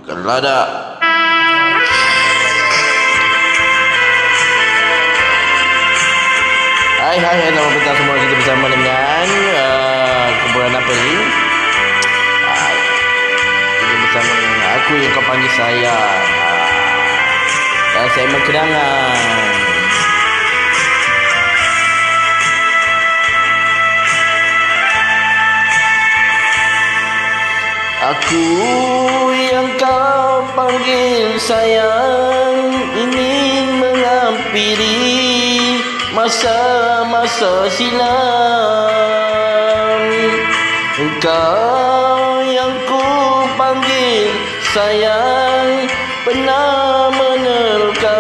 Geladak. Hai, selamat petang semua. Kita bersama dengan kumpulan apa ni? Kita bersama dengan aku yang kau panggil sayang. Dan saya berkenangan. Aku yang kau panggil sayang, ingin menghampiri masa-masa silam. Engkau yang ku panggil sayang, pernah menerka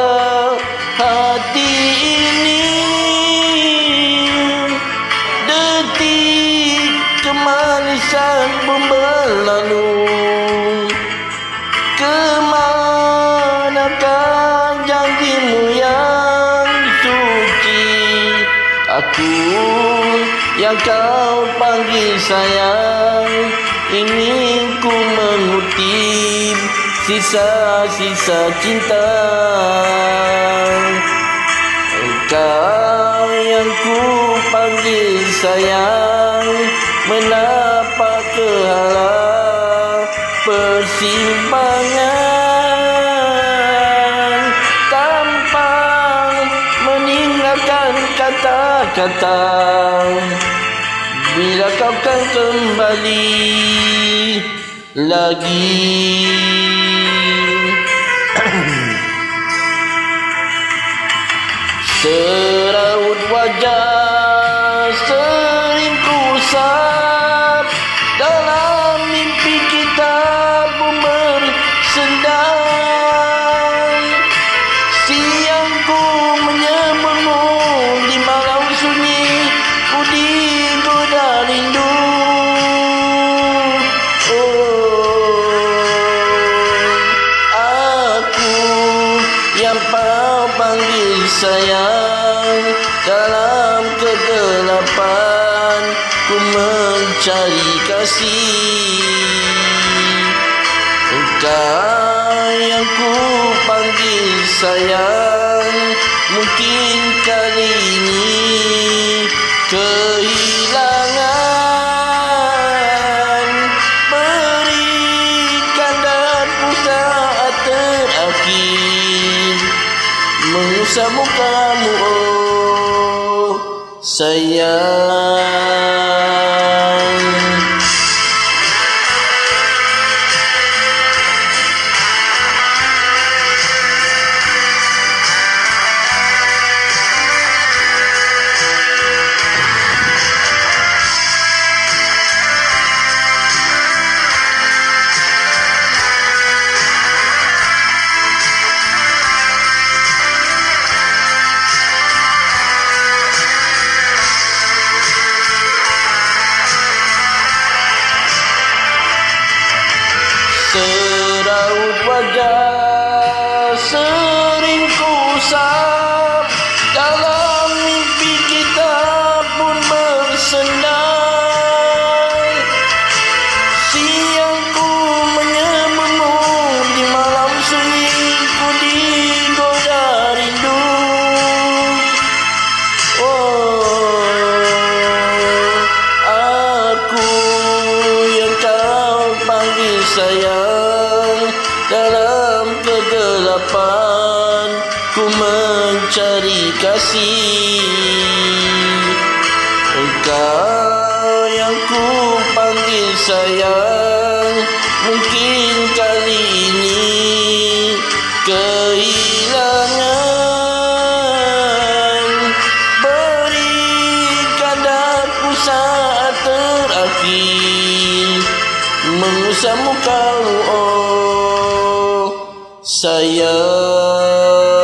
hati ini. Detik kemanisan pun berlalu, kemanakah janjimu yang suci? Aku yang kau panggil sayang, ingin ku mengutip sisa-sisa cinta. Engkau yang ku panggil sayang, menapak ke arah persimpangan, tanpa meninggalkan kata-kata. Bila kau kan kembali lagi. Seraut wajah sering ku usap, dalam mimpi kita pun bersendang. Siang ku menyebutmu di malam sunyi, ku digoda rindu. Aku yang kau panggil sayang, dalam kegelapan ku mencari kasih. Engkau yang ku panggil sayang, mungkin kali ini kehilangan. Berikan daku saat terakhir, mengusap mukamu, oh sayang. Seraut wajah sering ku usap, dalam mimpi kita pun bersendang. Siang ku menyebutmu di malam sunyi, ku digoda rindu. Aku yang kau panggil sayang, dalam kegelapan ku mencari kasih. Engkau yang ku panggil sayang, mungkin kali ini kehilangan. Berikan daku saat terakhir, mengusap mukamu, oh sayang.